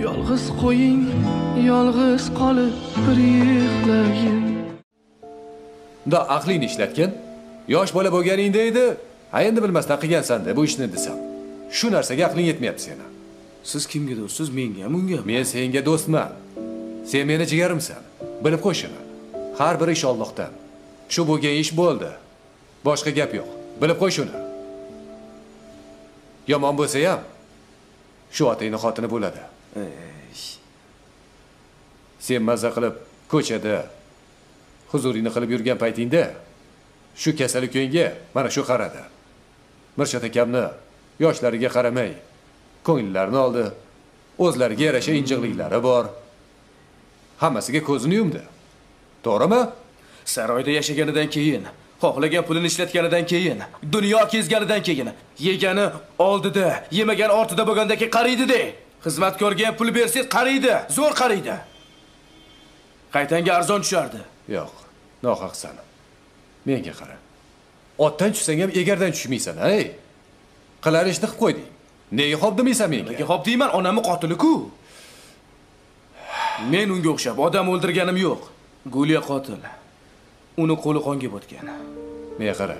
Yolg'iz qo'ying, yolg'iz qolib bir yig'layin. Da aqlingni ishlatgin. Yosh bola bo'lganingda edi, ha endi bilmasdan qilgansan-da bu ishni desam. Shu narsaga aqling yetmayapti seni. Siz kimga do'stsiz, menga, bunga? Men senga do'stman. Sen meni jigarimsan. Bilib qo'y shuni. Har bir ish Allohdan. Shu bo'lgan ish bo'ldi. Boshqa gap yo'q. Bilib qo'y shuni. Yomon bo'lsa ham shu otangning xotini bo'ladi. Sen mazza qilib ko'chada huzuringni qilib yurgan paytingda shu kasal ukangga mana shu qaradi. Mirshod akamni yoshlariga qaramay ko'ngillarini oldi. O'zlariga yarasha injiqliklari bor. Hammasiga ko'zini yumdi. To'g'rimi? Saroyda yashaganidan keyin, xohlagan pulini ishlatganidan keyin, dunyo kezganidan keyin, yegani oldida, yemagan ortida bo'lgandaki qariydi-da. Xizmatkorga pul bersangiz qariydi, zo'r qariydi. Qaytanga arzon tushardi. Yo'q, nohaqsan. Menga qara. Otdan tushsang ham egardan tushmaysan, ey. Qilar ishni qilib qo'yding. Nega xo'p demaysan menga? Nega xo'p deyman? Onamni qotili-ku. Men unga o'xshab odam o'ldirganim yo'q. Gulya qotil. Uni qo'li qonga botgan. Menga qara.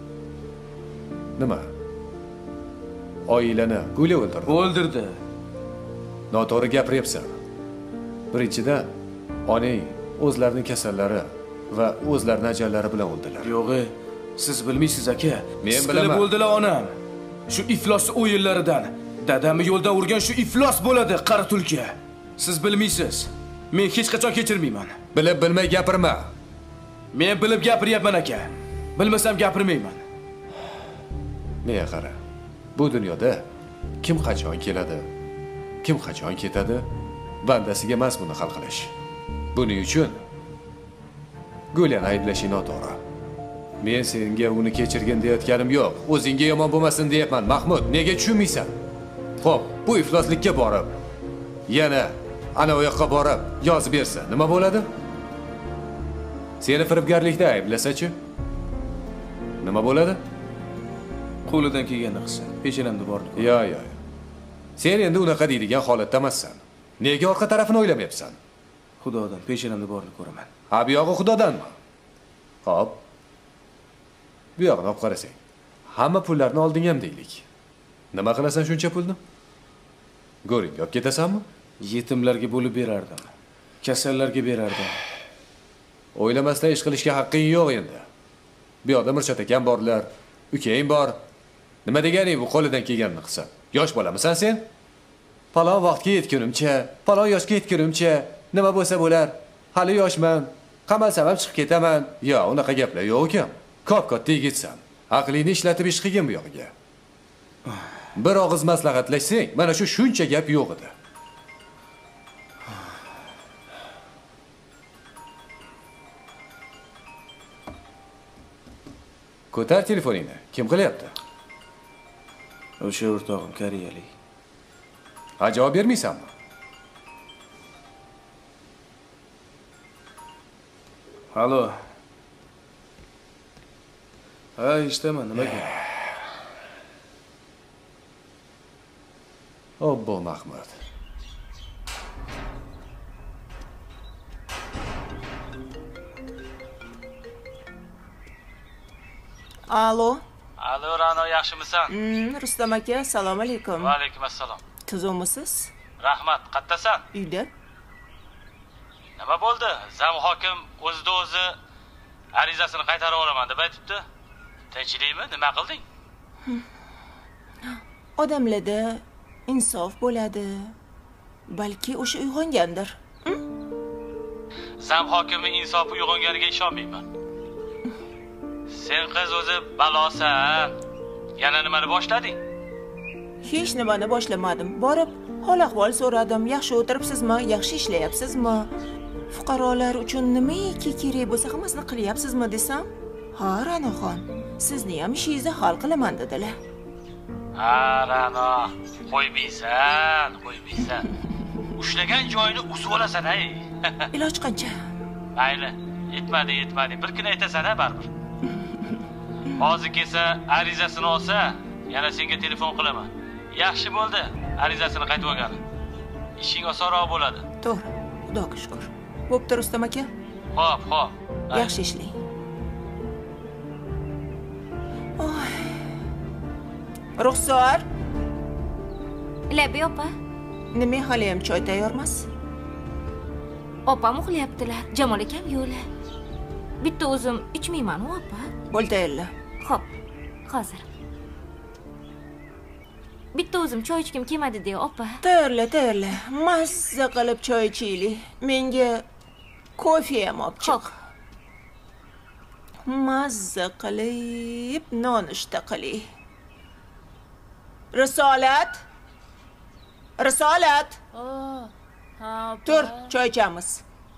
Nima? Oilani Gulya o'ldirdi. O'ldirdi. Noto'g'ri gapiryapsan. Birinchidan, onang o'zlarining kasallari va o'zlarining ajallari bilan o'ldilar. Yo'q, siz bilmaysiz aka. Men bilaman. O'ldilar onam. Shu iflos o'yinlaridan, dadamni yo'ldan urgan shu iflos bo'ladi, qara tulki. Siz bilmaysiz. Men hech qachon kechirmayman. Bilib bilmay gapirma. Men bilib gapiryapman aka. Bilmasam gapirmayman. Menga qara. Bu dunyoda kim qachon keladi, kim qachon ketadi, bandasiga emas buni hal qilish. Buning uchun Gulyani ayblashing noto'g'ri. Men senga uni kechirgin deyotganim yo'q. O'zingga yomon bo'lmasin deyapman. Mahmud, nega tushunmaysan? Xo'p, bu ifloslikka borib, yana ana u yoqqa borib yozib bersa, nima bo'ladi? Seni firibgarlikda ayblasa-chi? Nima bo'ladi? Qo'lidan kelganini qilsa, peshonamda bordi. Yo. Sen endi unaqa deydigan holatda emassan. Nega orqa tarafini o'ylamayapsan? Xudodan peshonamda borni ko'raman. Ha, bu yog'i Xudodanmi? Xo'p. Bu yog'ini olib qarasang. Hamma pullarni olding ham deylik. Nima qilasan shuncha pulni? Go'ringga olib ketasanmi? Yetimlarga bo'lib berardim. Kasallarga berardim. O'ylamasdan ish qilishga haqqing yo'q endi. Bu yoqda Mirshod akam borlar, ukang bor. Nima deganing bu qo'lidan kelganini qilsa? Yosh bolamisan sen? Falon vaqtga yetgunimcha, falon yoshga yetgunimcha nima bo'lsa bo'lar. Hali yoshman. Qamalsam ham chiqib ketaman. Yo, unaqa gaplar yo'q ukam. Kop-katta yigitsan. Aqlingni ishlatib ish qilgin bu yog'iga. Bir og'iz maslahatlashsang, mana shu shuncha gap yo'q edi. Ko'tar telefoningni. Kim qilyapti? O'sha o'rtog'im koreyalik. Ha, javob bermaysanmi? Halo. Ha, ishdaman, nimaga? Obbo Mahmud. Alo. Alo, Ra'no, yaxshimisan? Rustam aka, assalomu alaykum. Va alaykum assalom. Tuzumisiz? Rahmat, qayerdasan? Uyda. Nima bo'ldi? Zam hokim o'zi arizasini qaytarib olaman deb aytibdi. Tinchlikmi? Nima qilding? Odamlarda insof bo'ladi. Balki o'sha uyg'ongandir. Zam hokimi insofi uyg'onganiga ishonmayman. Sen qiz o'zi balosan. Yana nimani boshlading? Hech nimani boshlamadim. Borib, hol-ahvol so'radim. Yaxshi o'tiribsizmi? Yaxshi ishlayapsizmi? Fuqarolar uchun nimaiki kerak bo'lsa hammasini qilyapsizmi desam, "Ha, Ra'noxon, sizni ham ishingizni hal qilaman" dedilar. Ha, Ra'no, qo'ymaysan. Ushlagan joyini usib olasan, ay. Iloj qancha? Mayli, yetmadi. Bir kun aytasan-a baribir. Hozir kelsa, arizasini olsa, yana senga telefon qilaman. Yaxshi bo'ldi, arizasini qaytib olgani. ishing osonroq bo'ladi. To'g'ri, xudoga shukr. Bo'pti Rustam aka. Xo'p. Yaxshi ishlang. Oy. Ruxsor, Labi opa. nima hali ham choy tayyormas? Opam uxlayaptilar. Jamol akam yo'la. Bitta o'zim ichmayman, opa. Bo'l tayyorla. Xo'p, hozir. Bitta o'zim choy ichkim kelmadi-de, opa. Tayyorla. Mazza qilib choy ichaylik. Menga kofe ham olib chiq. Mazza qilib nonushta qiling. Risolat. Ha, Tur, choy ichamiz.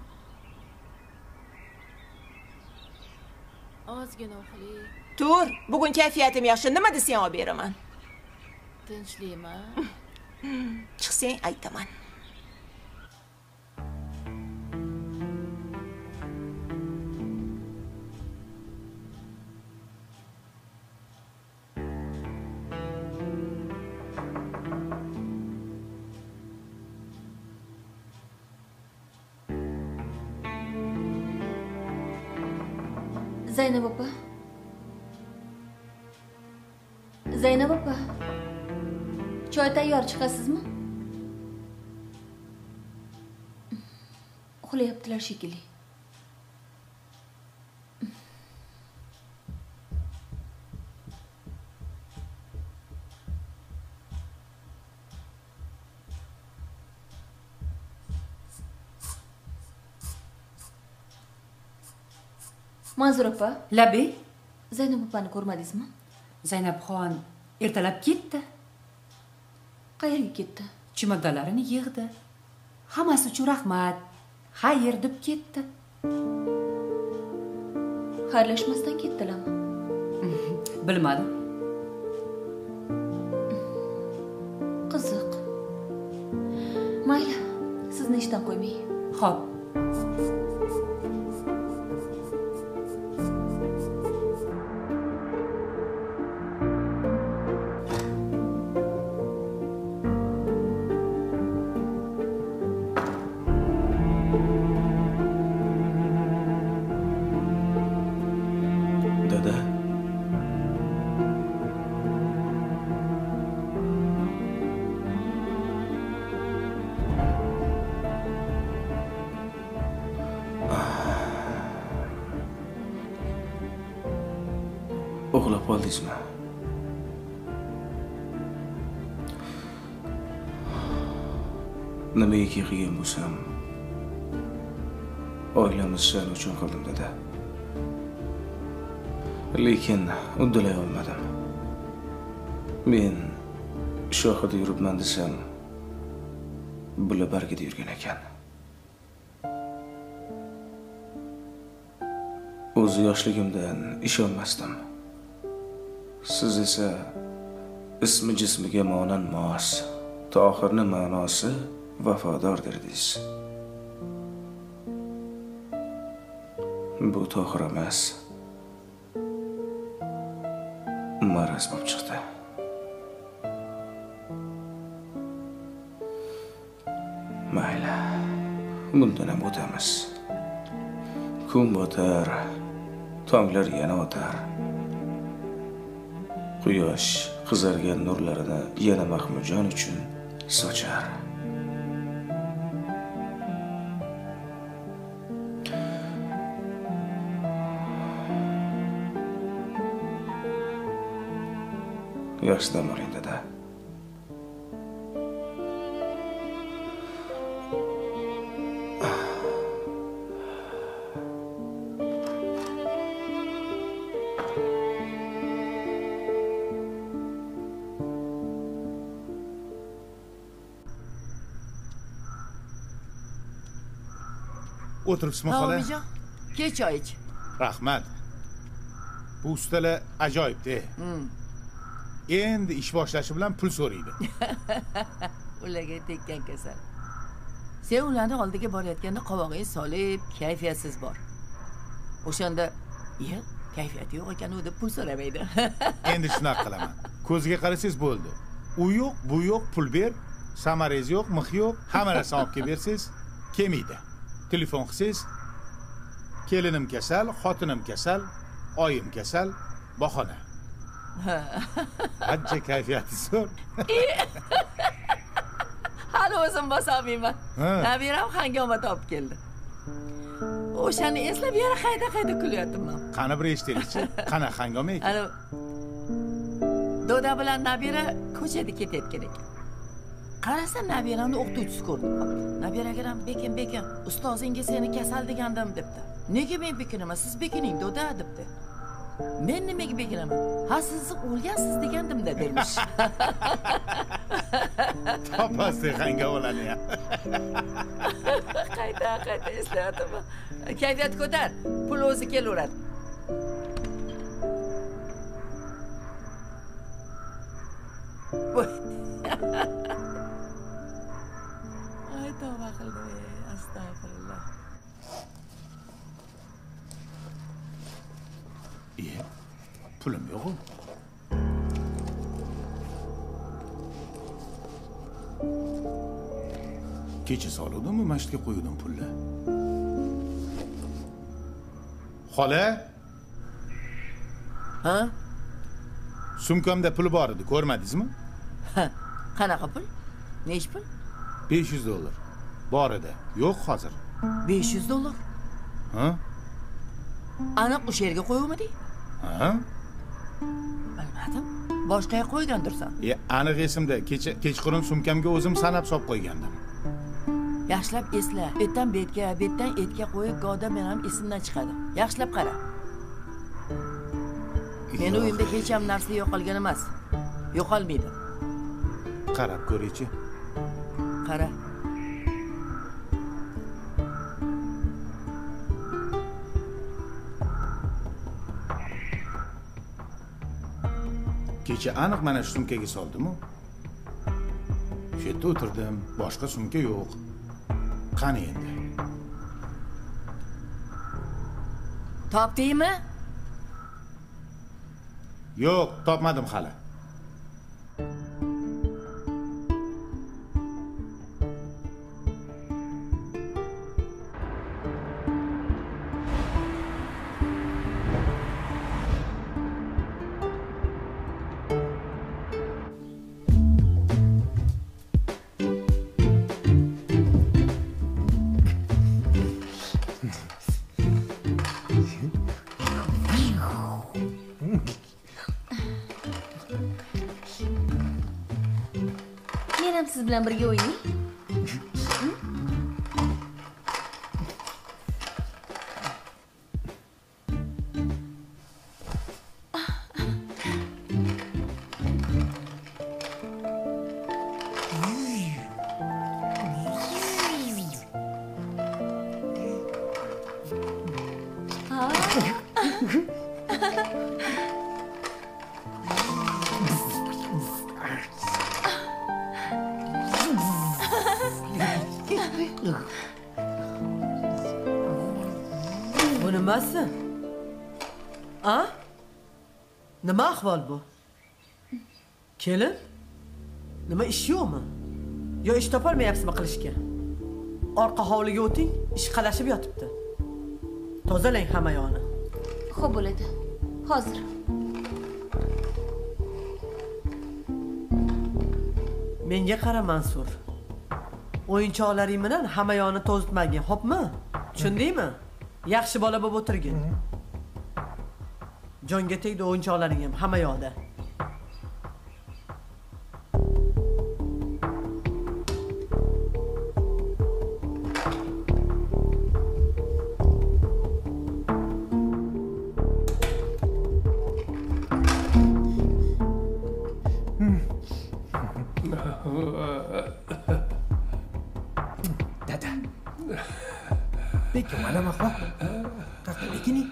Ozgina uxlay. Tur, bugun kayfiyatim yaxshi. Nima desang olib beraman. Tinchlikman. Chiqsang aytaman. Zaynab opa. Zaynab opa. Choy tayyor, chiqasizmi? Uxlayaptilar shekilli. Manzur opa. Labi, Zaynab opani ko'rmadingizmi? Zaynabxon ertalab ketdi. Qayerga ketdi? Chimodanlarini yig'di. Hammasi uchun rahmat. Xayr deb ketdi. Xayrlashmasdan ketdilarmi? Bilmadim. Qiziq. Mayli, sizni ishdan qo'ymay. Xo'p. Dada. Uxlab qoldingizmi? Nimaga qilgan bo'lsam, oilamiz sha'ni uchun qildim dada. Lekin uddalay olmadim. Men shohida yuribman desam, bular bargida yurgan ekan. O'zi yoshligimdan ishonmasdim. Siz esa ismi jismiga monan mos, Tohirning ma'nosi vafodor dedingiz. Bu Tohir emas. Maraz bo'lib chiqdi. Mayli, bundan ham o'tamiz. Kun botar, tonglar yana o'tar. Quyosh qizargan nurlarini yana Mahmudjon uchun sochar. Yaxshi dam oling dada. O'tiribsizmi xola? Omijon, kel choy ich. Rahmat. Bu ustalar ajoyib-da. Endi ish boshlashi bilan pul so'raydi. Ularga tekkan kasal. Sen ularni oldiga borayotganda qovog'ing solib, kayfiyatsiz bor. O'shanda, "Ya, kayfiyati yo'q ekan u" deb pul so'ramaydi. Endi shunaqa qilaman. Ko'ziga qarasangiz bo'ldi. U yo'q, bu yo'q, pul ber, Samarangiz yo'q, mix yo'q, hamma narsa olib kelib bersangiz, kelmaydi. Telefon qilsangiz, kelinim kasal, xotinim kasal, oyim kasal, bahona. Ancha kayfiyati zo'r. Hali o'zim bosolmayman. Nabiram hangoma topib keldi. O'shani eslab yana qayta kulyapman. Qani bir eshitaylikchi. Qana hangoma ekan? Ana Doda bilan Nabira ko'chada ketayotgan ekan. Qarasa Nabirani o'qituvchisi ko'rdi. Nabiraga bekin, ustozingiz seni kasal degandim debdi. Nega men bekinaman? Siz bekining Doda debdi. Men nimaga bekinaman? Ha, siz o'lgansiz degandim-da dermish. Topasdi hangomalarni ham. Qayta eslayapman. Kayfiyat ko'tar, pul o'zi kelaveradi. Ay, tavba qildim. Astag'firulloh. Pulim yo'q-ku. Kecha soluvdimmi masjidga qo'ydim pulni. Xola? Ha? Sumkamda pul bor edi, ko'rmadingizmi? Ha, qanaqa pul? Nech pul? $500. Bor edi. Yo'q hozir. $500? Ha? Aniq o'sha yerga qo'yuvmiding? Ha? Bilmadim. Boshqa yerga qo'ygandirsan. Aniq esimda. Kechqurun sumkamga o'zim sanab solib qo'ygandim. Yaxshilab esla. Etdan betga, betdan etga qo'yib, go'da men ham esimdan chiqadi. Yaxshilab qara. Meni uyimda hech ham narsa yo'qolgan emas. Yo'qolmaydi. Qarab ko'ring-chi. Qara. Kecha aniq mana shu sumkaga soldim-ku. Shu yerda o'tirdim, boshqa sumka yo'q. Qani endi? Topdingmi? Yo'q, topmadim hali. Siz bilan birga o'ynang. Bu nimasi? A? Nima ahvol bu? Kelin? Nima ish yo'qmi? Yo ish topolmayapsizmi qilishga? Orqa hovliga o'ting, ish qalashib yotibdi. Tozalang hamma yoni. Xo'p bo'ladi. Hozir. Menga qara Mansur. O'yinchoqlaring bilan hamma yoni to'zitmagin, xo'pmi? Tushundingmi? Yaxshi bola bo'lib o'tirgin. Jonga tegdi o'yinchoqlaring ham hamma yoqda. Dada. Peki mana maqbaq. Qaqqa bekini.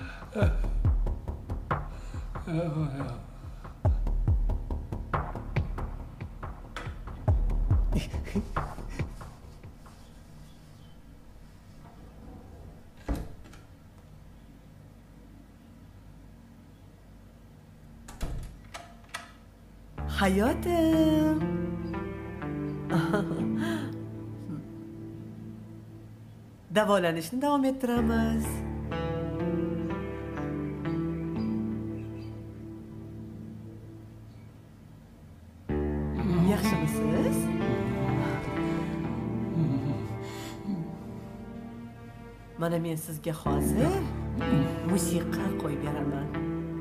Hayotim. Davolanishni davom ettiramiz. Yaxshimisiz? Mana men sizga hozir musiqa qo'yib beraman.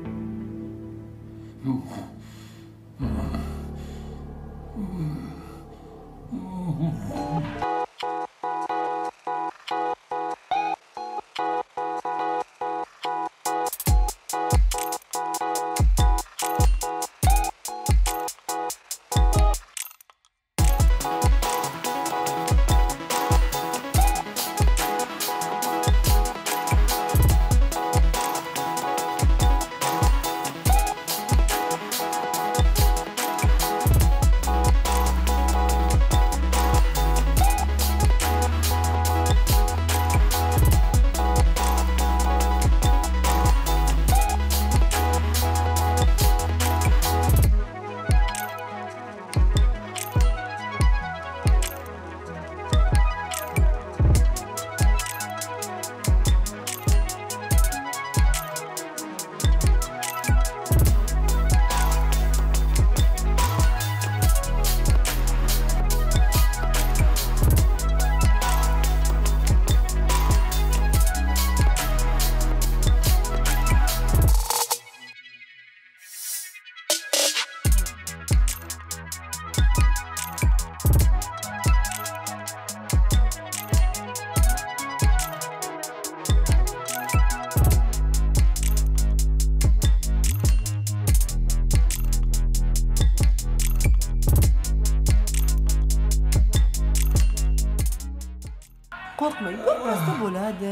Qo'rqmang, birpasda bo'ladi.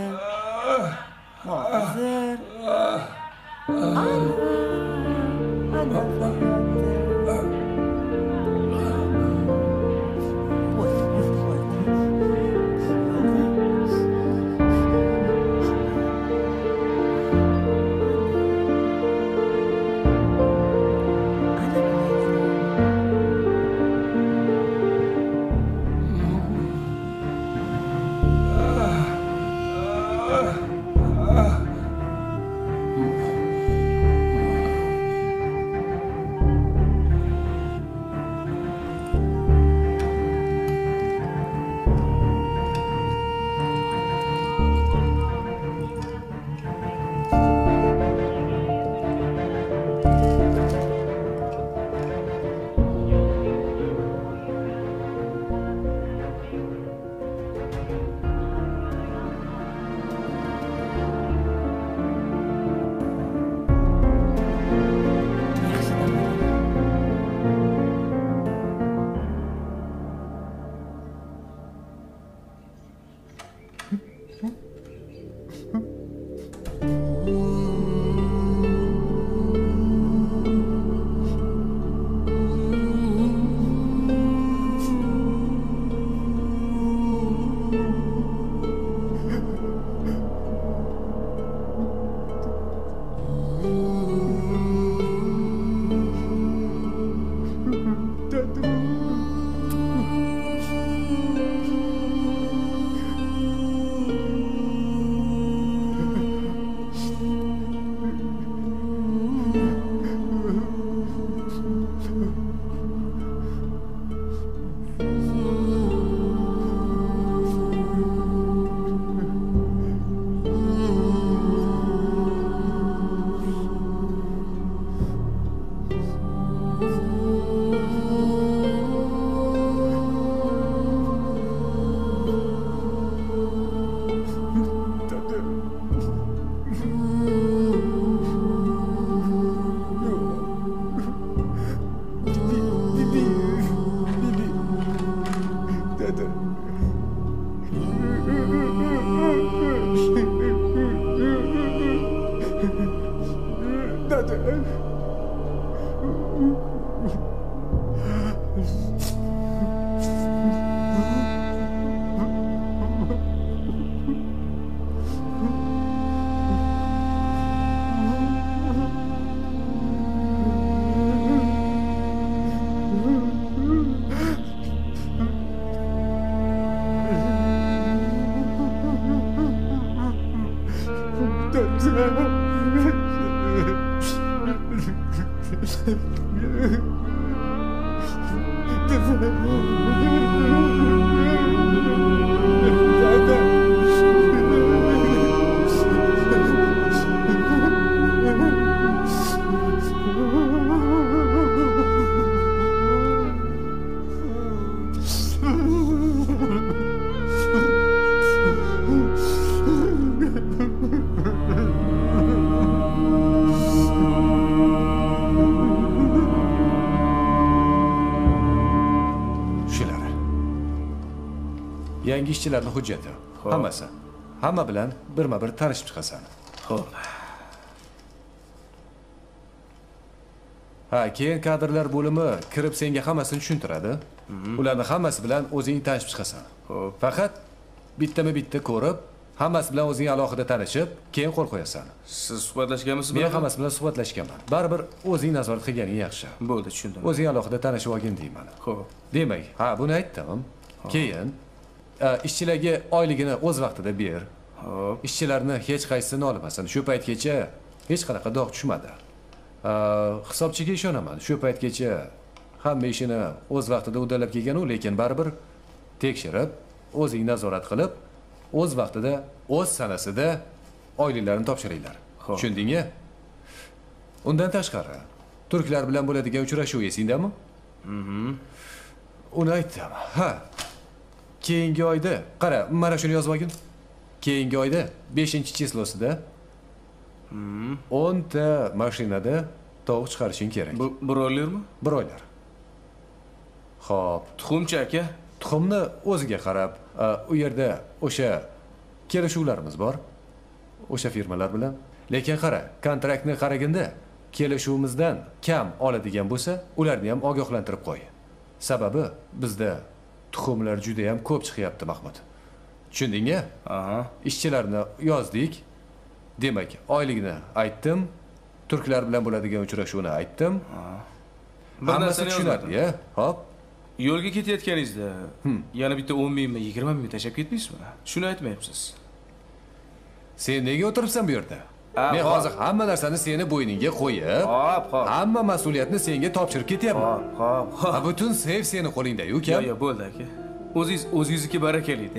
Hozir. Dada. Yangi ishchilarning hujjati. Hammasi. Hamma bilan birma-bir tanishib chiqasan. Xo'p. Ha, keyin kadrlar bo'limi kirib senga hammasini tushuntiradi. Ularni hammasi bilan o'zing tanishib chiqasan. Xo'p. Faqat bittama-bitta ko'rib, hammasi bilan o'zing alohida tanishib, keyin qo'l qo'yasan. Siz suhbatlashganmisiz? Men hammasi bilan suhbatlashganman. Baribir o'zing nazorat qilganing yaxshi. Bo'ldi, tushundim. O'zing alohida tanishib olgin deyman. Xo'p. Demak, ha, buni aytdim. Keyin ishchilarga oyligini o'z vaqtida ber. Xo'p. Ishchilarni hech qaysini olmasin. Shu paytgacha hech qanaqa dog' tushmadi. Hisobchiga ishonaman. Shu paytgacha hamma ishini o'z vaqtida uddalab kelgan-u, lekin baribir tekshirib, o'zing nazorat qilib, o'z vaqtida, o'z sanasida oyliklarini topshiringlar. Tushundingmi? Undan tashqari, turklar bilan bo'ladigan uchrashuv esingdami? Uni aytdim. Ha. Keyingi oyda, qara, mana shuni yozib olgin. Keyingi oyda 5-chislosida 10 ta mashinada tovuq chiqarishing kerak. Bu broilermi? Broiler. Xo'p, Tuxumchi aka? Tuxumni o'ziga qarab, u yerda o'sha kelishuvlarimiz bor. O'sha firmalar bilan. Lekin qara, kontraktni qaraganda, kelishuvimizdan kam oladigan bo'lsa, ularni ham ogohlantirib qo'y. Sababi bizda tuxumlar juda ham ko'p chiqyapti, Mahmud. Tushundingmi? Aha. Ishchilarni yozdik. Demak, oyligini aytdim. Turklar bilan bo'ladigan uchrashuvni aytdim. Hammasi tushunadi, Hop. Yo'lga ketayotganingizda yana bitta 10 mingmi, 20 ming tashlab ketmaysizmi? Shuni aytmayapsiz. Sen nega o'tiribsan bu yerda? Men hozir hamma narsani seni bo'yningga qo'yib, hamma mas'uliyatni senga topshirib ketyapman. Xo'p. Butun sev seni qo'lingda, ukam. Yo'q, bo'ldi aka. O'zingizniki barakali-da.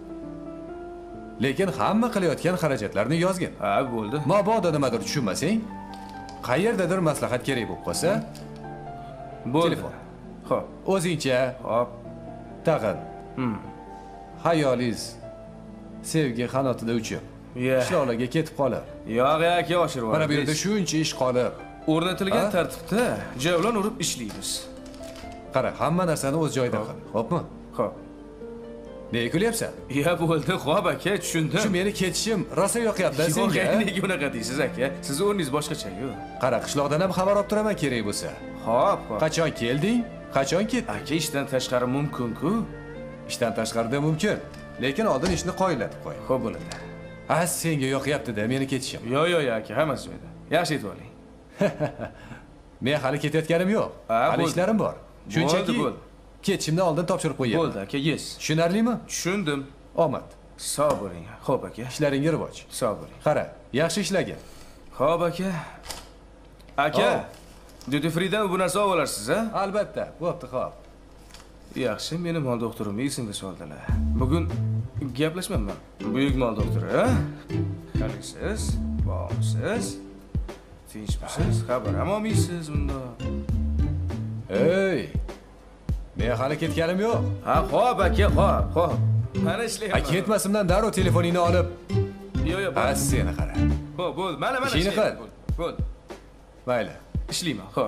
Lekin hamma qilayotgan xarajatlarni yozgin. Ha, bo'ldi. Mabodo nimadir tushunmasang, qayerdadir maslahat kerak bo'lib qolsa, bo'ldi. Telefon. Xo'p. O'zingcha, Hop. tag'in. Hayolingiz sevgi qanotida uchib, ishlarga ketib qolib. Yo'q, aka, oshirib Mana bu yerda shuncha ish qolib, o'rnatilgan tartibda javlon urib ishlaymiz. Qara, hamma narsani o'z joyida qil, xo'pmi? Xo'p. Nega kulyapsan? Ya bo'ldi, xo'p aka, tushundim. Shu meni ketishim rosa yoqyapti senga. Nega unaqa deysiz aka? Siz o'rningiz boshqacha-ku. Qara, qishloqdan ham xabar olib turaman kerak bo'lsa. Xo'p. Qachon kelding? Qachon ketding? Aka, ishdan tashqari mumkin-ku. Ishdan tashqarida mumkin, lekin oldin ishni qoyillatib qo'y. Xo'p, bo'ladi. Senga yoqyapti-da meni ketishim. Yo'q, aka, hammasi joyida. Yaxshi aytib oling. Men hali ketayotganim yo'q. Hali ishlarim bor. Shunchaki ketishimdan oldin topshirib qo'yay. Bo'ldi, aka, yes. Tushunarlimi? Tushundim. Omad. Sog' bo'ling. Xo'p, aka. Ishlaringga rivoj. Sog' bo'ling. Qara, yaxshi ishlagin. Xo'p, aka. Aka, duty freedan bu narsa olib olarsiz, ha? Albatta. Bo'pti, xo'p. Yaxshi, meni mol doktorimni esimga soldilar. Bugun gaplashmayman. Buyuk mol doktori, ha? Qalaysiz? Borsiz? Tinchmisiz? Xabar ham olmaysiz bunda. Ey! Men hali ketganim yo'q. Ha, xo'p, aka, xo'p. Mana ishlayapman. Ketmasimdan darrov telefoningni olib. Yo'q, seni qara. Xo'p, bo'ldi. Mana ishini qil. Bo'ldi. Mayli. Ishlayman, xo'p.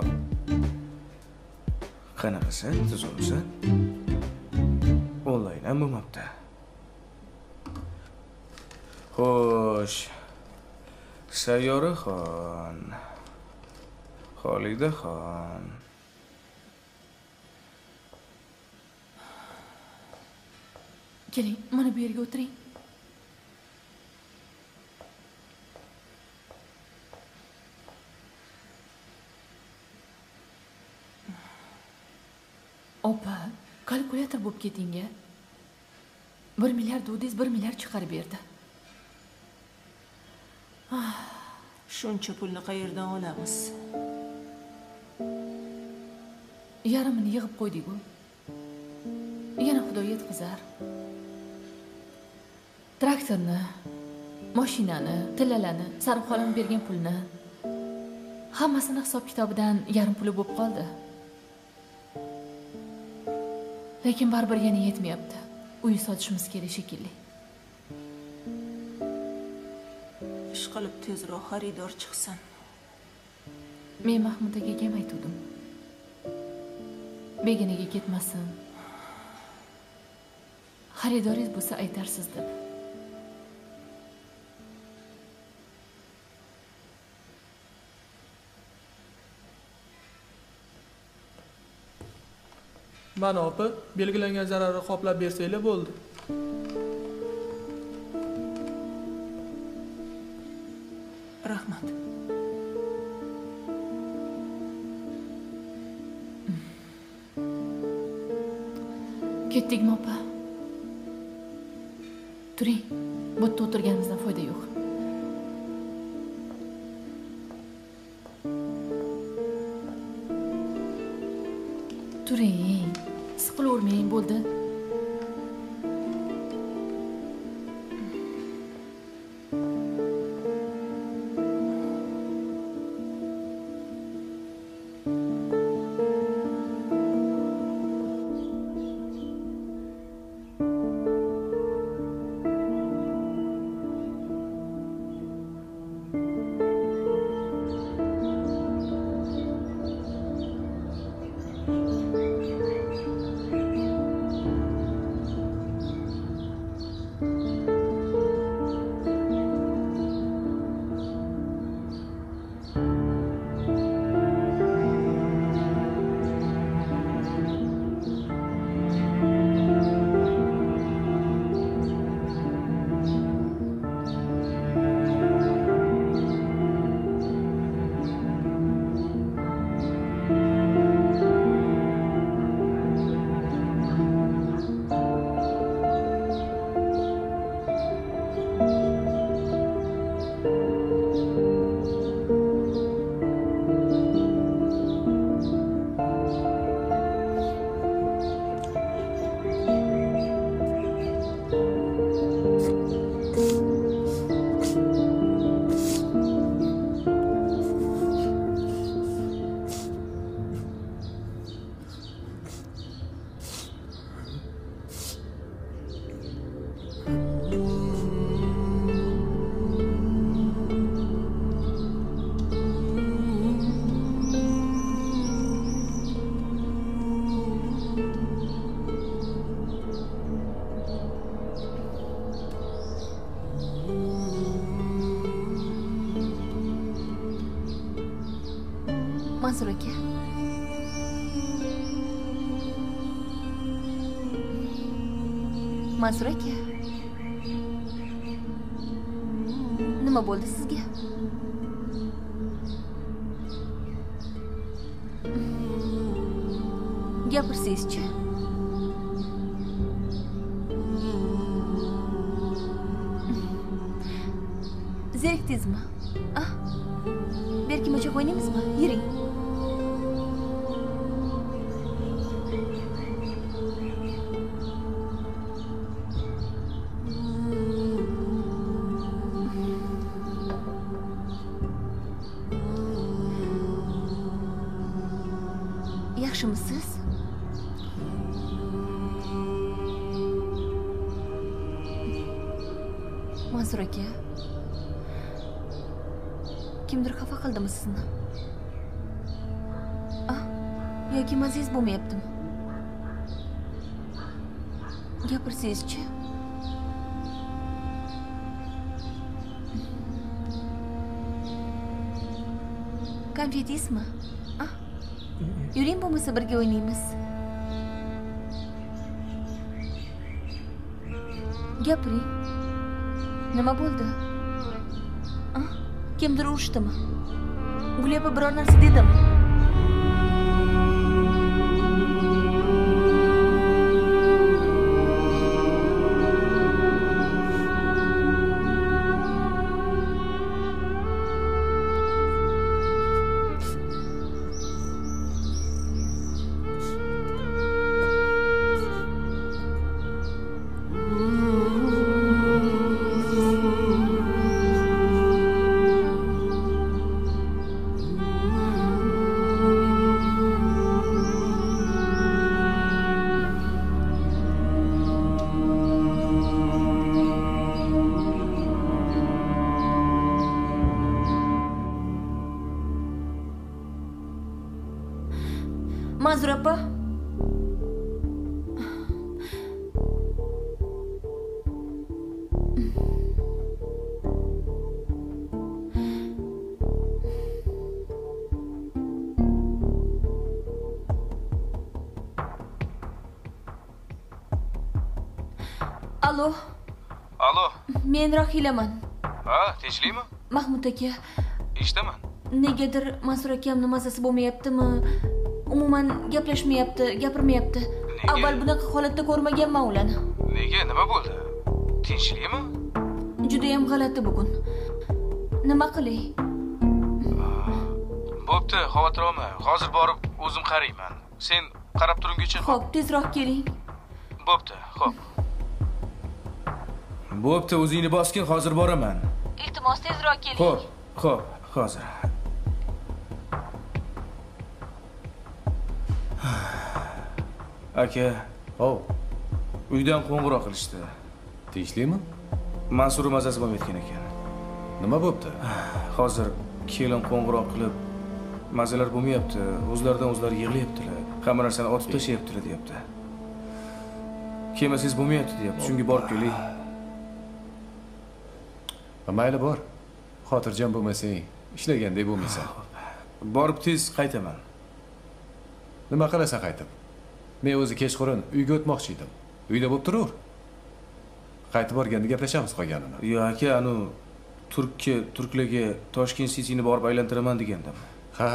Qanaqasan, tuzumsan? Onlayn ham bo'lmabdi. Xo'sh. Sayyoraxon. Xolidaxon. Keling, mana bu yerga o'tiring. Opa, kalkulyator bo'lib ketingga. 1 milliard dudingiz 1 milliard chiqarib berdi. Shuncha pulni qayerdan olamiz? Yarmini yig'ib qo'ydik-ku. Yana Xudo yetkazar. Traktorni, mashinani, tillalani, Sarif xolam bergan pulni hammasini hisob-kitobidan yarim puli bo'lib qoldi. Lekin baribir yana yetmayapti. Uy sotishimiz kerak shekilli. Ishqilib tezroq xaridor chiqsin. Men Mahmud akaga ham aytdim. Beginaga ketmasin. Xaridoringiz bo'lsa aytarsiz deb. Mana opa, belgilangan zararni qoplab bersanglar bo'ldi. Rahmat. Ketdikmi opa? Turing, bu yerda o'tirganimizdan foyda yo'q. Turing, siqilavermang, bo'ldi. Mansur aka. Mansur aka. Nima bo'ldi sizga? Gapirsangizchi. Zerikdingizmi? Ah. Berkim o'choq o'ynaymizmi? Yuring. Yaxshimisiz? Mansur aka. Kimdir xafa qildimi sizni? Ah, yoki maziz bo'lmayaptimi? Gapirsangizchi. Konfet yeysizmi? Ah. Yuring bo'lmasa birga o'ynaymiz. Gapiring. Nima bo'ldi? Ah, kimdir urishdimi? Gulyopa biror narsa dedimi? Mansur opa. Alo. Alo. Men Rahilaman. Ha, tinchlikmi? Mahmud aka. Eshitaman. Negadir Mansur akamning mazasi bo'lmayaptimi? Umuman gaplashmayapti, gapirmayapti. Avval bunaqa holatda ko'rmaganman ularni. Nega? Nima bo'ldi? Tinchlikmi? Juda ham g'alati bugun. Nima qilay? Bo'pti, xavotir olma. Hozir borib o'zim qarayman. Sen qarab turguncha. Xo'p, tezroq keling. Bo'pti, xo'p. Bo'pti, o'zingni bosgin, hozir boraman. Iltimos tezroq keling. Xo'p, hozir. Aka, uydan qo'ng'iroq qilishdi. Tinchlikmi? Mansur mazasi bo'lmayotgan ekan. Nima bo'pti? Hozir kelin qo'ng'iroq qilib, mazalar bo'lmayapti. O'zlaridan o'zlari yig'layaptilar. Hamma narsani otib tashlayaptilar, deyapti. Kelmasangiz bo'lmayapti, deyapti. Shunga borib keling. Mayli bor. Xotirjam bo'lmasang, ishlagandek bo'lmaysan. Borib tez qaytaman. Nima qilasan qaytib? Men o'zi kechqurun uyga o'tmoqchi edim. Uyda bo'lib turur. Qaytib borganda gaplashamiz qolganini. Yo aka, turklarga Toshkent City'ni borib aylantiraman degandim. Ha.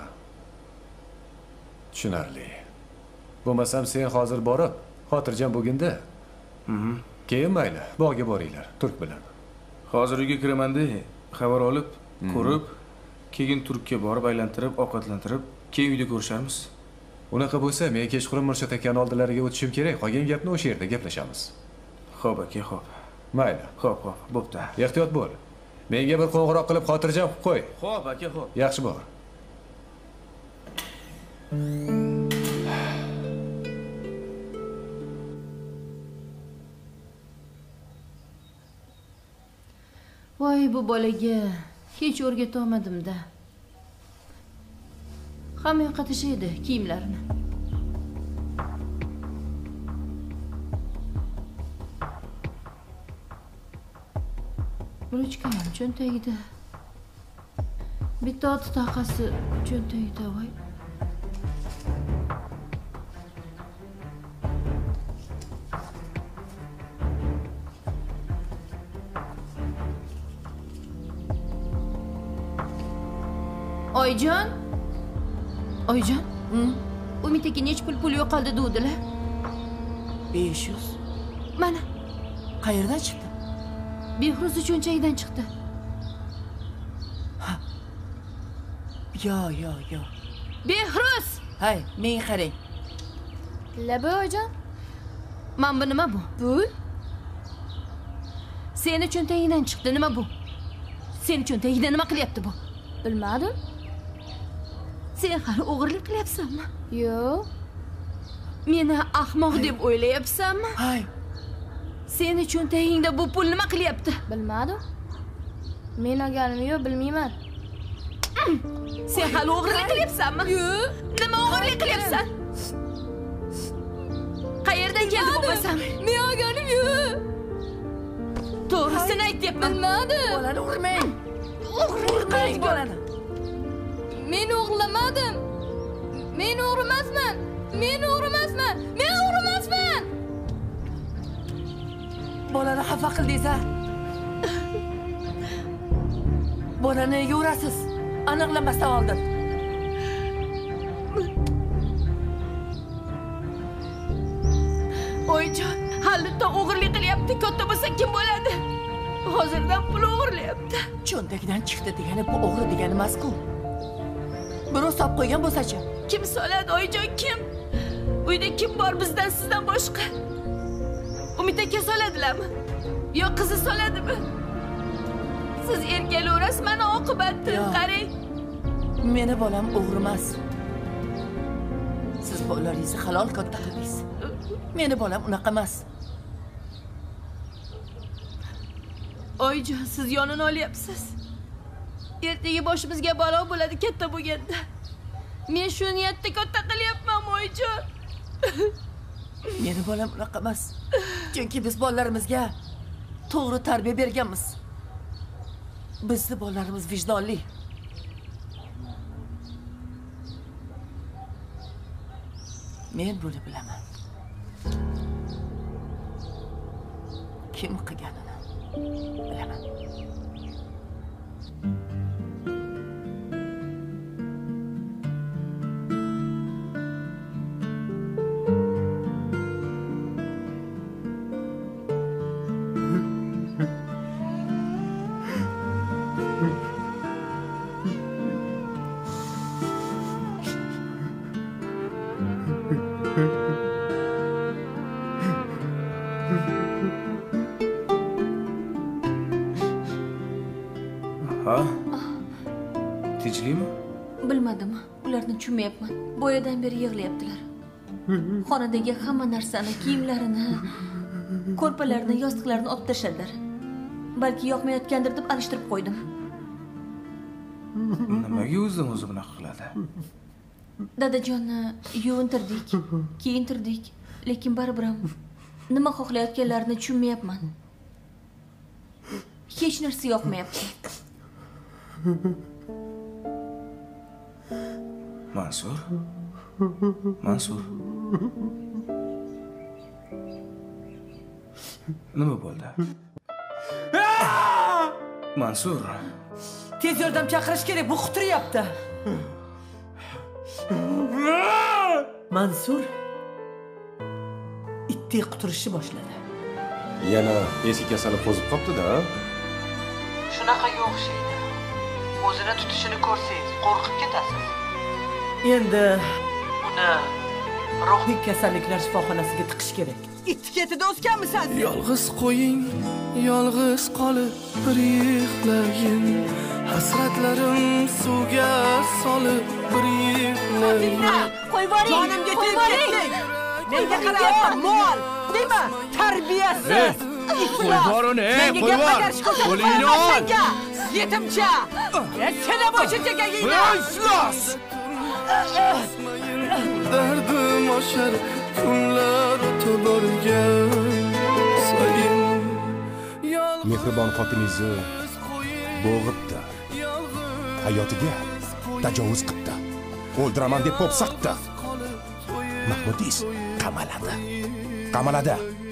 Tushunarli. Bo'lmasam sen hozir borib, xotirjam bo'lganda. Keyin mayli, bog'ga boringlar, turk bilan. Hozir uyga kiraman-da, xabar olib, ko'rib, keyin turkka borib aylantirib, ovqatlantirib, keyin uyda ko'risharmiz. Unaqa bo'lsa, men kechqurun Mirshod akaning oldilariga o'tishim kerak. Qolgan gapni o'sha yerda gaplashamiz. Xo'p aka, xo'p. Mayli. Xo'p, bo'pti. Ehtiyot bo'l. Menga bir qo'ng'iroq qilib xotirjam qilib qo'y. Xo'p aka, xo'p. Yaxshi bor. Voy, bu bolaga hech o'rgata olmadim-da. Hamma yoqqa tashlaydi kiyimlarini. Ruchka ham cho'ntagida. Bitta ot taqasi cho'ntagida, voy. Oyjon? Oyjon? Umid aka nech pul yo'qoldi duvdilar? 500. Mana. Qayerdan chiqdi? Behruz cho'nchagidan chiqdi. Yo. Behruz! Hay, menga qarang. Laba oyjon. Mana bu nima bu? Pul? Seni cho'ntagingdan chiqdi, nima bu? Seni cho'ntagingda nima qilyapti bu? Bilmadim. Sen hali o'g'irlik qilyapsanmi? Yo'q. Meni ahmoq deb o'ylayapsanmi? Hay. Seni cho'ntagingda bu pul nima qilyapti? Bilmadim. Men olganim yo'q, bilmayman. Sen hali o'g'irlik qilyapsanmi? Yo'q. Nima o'g'irlik qilyapsan? Qayerdan keldi bo'lmasam? Men olganim yo'q. To'g'risini aytyapman. Bilmadim. Bolani urmang. Urmang bolani. Men o'g'irlamadim. Men o'g'rimasman. Men o'g'rimasman. Men o'g'rimasman. Bolani xafa qildingiz-a? Bolani nega urasiz? Aniqlamasdan oldin. Oyjon, halitda o'g'irlik qilyapti. Katta bo'lsa kim bo'ladi? Hozirdan pul o'g'irlayapti. Cho'ntagidan chiqdi degani bu o'g'ri degani emas-ku. Birov solib qo'ygan bo'lsa-chi? Kim soladi oyjon, kim? Uyda kim bor bizdan sizdan boshqa? Umid aka soladilarmi? Yo qizi soladimi? Siz erkalaverasiz, mana oqibati. Qarang. Meni bolam o'g'ri emas. Siz bolalaringizni halol katta qildingiz. Meni bolam unaqa emas. Oyjon, siz yonini olyapsiz. Ertaga boshimizga balo bo'ladi katta bo'lganda. Men shu niyatda katta qilyapman, oyijon. Meni bolam unaqa emas. Chunki biz bolalarimizga to'g'ri tarbiya berganmiz. Bizni bolalarimiz vijdonli. Men buni bilaman. Kim qilganini bilaman. Ha? Tinchlikmi? Bilmadim. Ularni tushunmayapman. Boyadan beri yig'layaptilar. Xonadagi hamma narsani, kiyimlarini, ko'rpalarini, yostiqlarini olib tashladilar. Balki yoqmayotgandir deb alishtirib qo'ydim. Nimaga o'zim bunaqa qiladi? Dadajonni yuvintirdik, kiyintirdik, lekin baribir ham nima xohlayotganlarini tushunmayapman. Hech narsa yoqmayapti. Mansur? Mansur? Nima bo'ldi? Mansur. Tez yordam chaqirish kerak, bu quturyapti. Mansur itdek quturishni boshladi. Yana eski kasali qo'zib qopti-da. Shunaqaga o'xshaydi. O'zini tutishini ko'rsangiz, qo'rqib ketasiz. Endi uni ruhiy kasalliklar shifoxonasiga tiqish kerak. Itni ketida o'sganmisiz? Yolg'iz qo'ying, yolg'iz qolib bir yig'layin. Hasratlarim suvga solib bir yig'layin. Qo'yib yuboring. Jonimga tegib. Menga qarayapsan, mol. Nima? Tarbiyasiz. Qo'yib yubor uni, qo'yib yubor. Qo'lingni ol. Yetimcha. Seni bo'shitga giyma. Iflos. Dardim oshar, kunlar o'tib borgan sayin. Mehribon xotiningizni bo'g'ibdi. Hayotiga tajovuz qildi. O'ldiraman deb po'pisa qildi. Mahmudingiz qamaladi.